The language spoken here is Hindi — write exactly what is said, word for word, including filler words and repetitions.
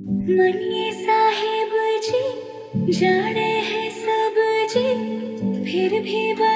मनिए साहिब जी जाने हैं सब जी, फिर भी